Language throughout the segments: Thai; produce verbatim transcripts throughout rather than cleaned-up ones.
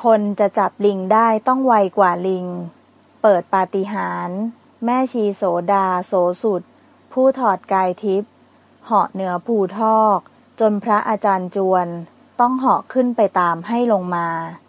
คนจะจับลิงได้ต้องไวกว่าลิงเปิดปาฏิหาริย์แม่ชีโสดาโสสุดผู้ถอดกายทิพย์เหาะเหนือภูทอกจนพระอาจารย์จวนต้องเหาะขึ้นไปตามให้ลงมา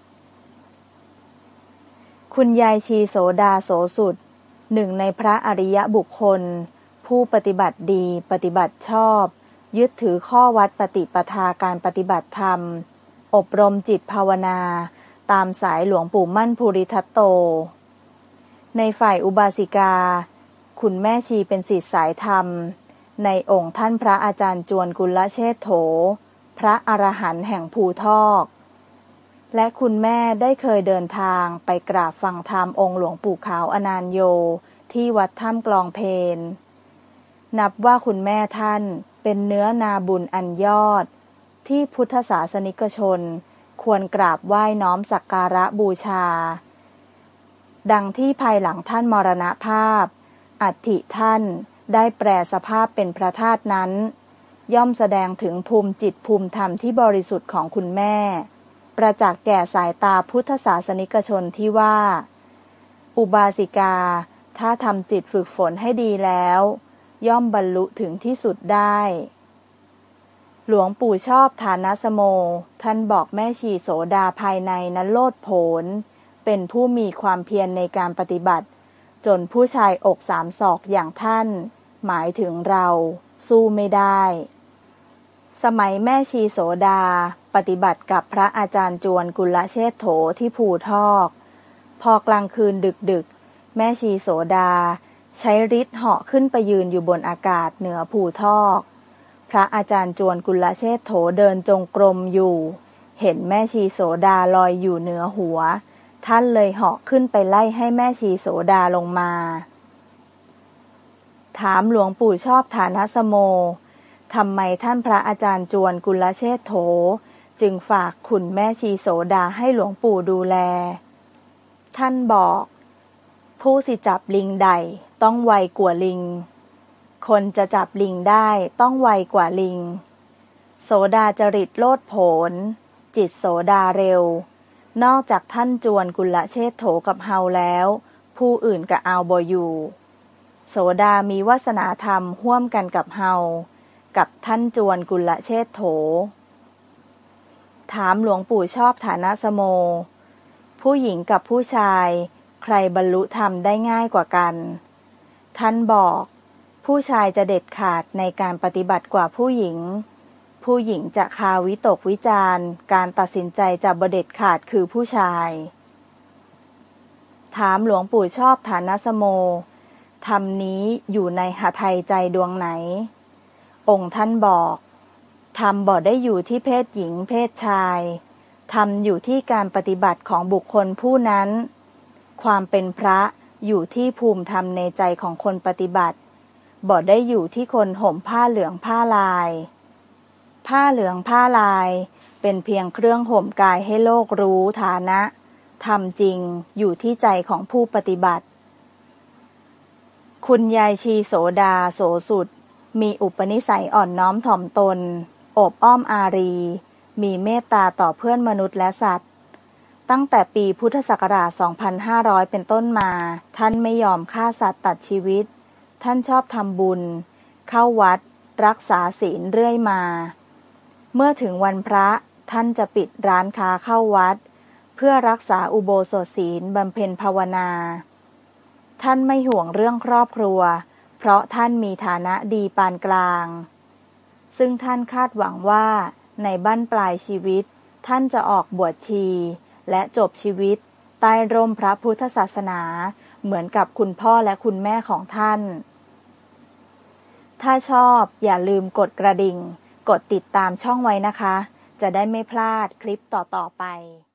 คุณยายชีโสดาโสสุดหนึ่งในพระอริยบุคคลผู้ปฏิบัติดีปฏิบัติชอบยึดถือข้อวัดปฏิปทาการปฏิบัติธรรมอบรมจิตภาวนาตามสายหลวงปู่มั่นภูริทัตโตในฝ่ายอุบาสิกาคุณแม่ชีเป็นศิษย์สายธรรมในองค์ท่านพระอาจารย์จวนกุลเชษโถพระอรหันต์แห่งภูทอกและคุณแม่ได้เคยเดินทางไปกราบฟังธรรมองค์หลวงปู่ขาวอนานโยที่วัดถ้ำกลองเพนนับว่าคุณแม่ท่านเป็นเนื้อนาบุญอันยอดที่พุทธศาสนิกชนควรกราบไหว้น้อมสักการะบูชาดังที่ภายหลังท่านมรณภาพอัฐิท่านได้แปรสภาพเป็นพระธาตุนั้นย่อมแสดงถึงภูมิจิตภูมิธรรมที่บริสุทธิ์ของคุณแม่ประจักษ์แก่สายตาพุทธศาสนิกชนที่ว่าอุบาสิกาถ้าทำจิตฝึกฝนให้ดีแล้วย่อมบรรลุถึงที่สุดได้หลวงปู่ชอบฐานะสโมท่านบอกแม่ชีโสดาภายในนั้นโลดโผนเป็นผู้มีความเพียรในการปฏิบัติจนผู้ชายอกสามศอกอย่างท่านหมายถึงเราสู้ไม่ได้สมัยแม่ชีโสดาปฏิบัติกับพระอาจารย์จวนกุลเชษโถที่ภูทอกพอกลางคืนดึกๆแม่ชีโสดาใช้ฤทธิ์เหาะขึ้นไปยืนอยู่บนอากาศเหนือภูทอกพระอาจารย์จวนกุลเชษโถเดินจงกรมอยู่เห็นแม่ชีโสดาลอยอยู่เหนือหัวท่านเลยเหาะขึ้นไปไล่ให้แม่ชีโสดาลงมาถามหลวงปู่ชอบฐานะสโมทำไมท่านพระอาจารย์จวนกุลเชษโถจึงฝากขุนแม่ชีโสดาให้หลวงปู่ดูแลท่านบอกผู้สิจับลิงใดต้องไวกว่าลิงคนจะจับลิงได้ต้องไวกว่าลิงโสดาจริตโลดโผนจิตโสดาเร็วนอกจากท่านจวนกุลเชษโถกับเฮาแล้วผู้อื่นก็เอาบ่อยู่โสดามีวาสนาธรรมร่วมกันกับเฮากับท่านจวนกุลเชษโถถามหลวงปู่ชอบฐานะสโมผู้หญิงกับผู้ชายใครบรรลุธรรมได้ง่ายกว่ากันท่านบอกผู้ชายจะเด็ดขาดในการปฏิบัติกว่าผู้หญิงผู้หญิงจะคาวิตกวิจารณ์การตัดสินใจจะบ่เด็ดขาดคือผู้ชายถามหลวงปู่ชอบฐานะสโมธรรมนี้อยู่ในหทัยใจดวงไหนองค์ท่านบอกธรรมบ่ได้อยู่ที่เพศหญิงเพศชายธรรมอยู่ที่การปฏิบัติของบุคคลผู้นั้นความเป็นพระอยู่ที่ภูมิธรรมในใจของคนปฏิบัติบ่ได้อยู่ที่คนห่มผ้าเหลืองผ้าลายผ้าเหลืองผ้าลายเป็นเพียงเครื่องห่มกายให้โลกรู้ฐานะธรรมจริงอยู่ที่ใจของผู้ปฏิบัติคุณยายชีโสดาโสสุดมีอุปนิสัยอ่อนน้อมถ่อมตนโอบอ้อมอารีมีเมตตาต่อเพื่อนมนุษย์และสัตว์ตั้งแต่ปีพุทธศักราช สองพันห้าร้อย เป็นต้นมาท่านไม่ยอมฆ่าสัตว์ตัดชีวิตท่านชอบทำบุญเข้าวัดรักษาศีลเรื่อยมาเมื่อถึงวันพระท่านจะปิดร้านค้าเข้าวัดเพื่อรักษาอุโบสถศีลบำเพ็ญภาวนาท่านไม่ห่วงเรื่องครอบครัวเพราะท่านมีฐานะดีปานกลางซึ่งท่านคาดหวังว่าในบั้นปลายชีวิตท่านจะออกบวชชีและจบชีวิตใต้ร่มพระพุทธศาสนาเหมือนกับคุณพ่อและคุณแม่ของท่านถ้าชอบอย่าลืมกดกระดิ่งกดติดตามช่องไว้นะคะจะได้ไม่พลาดคลิปต่อๆไป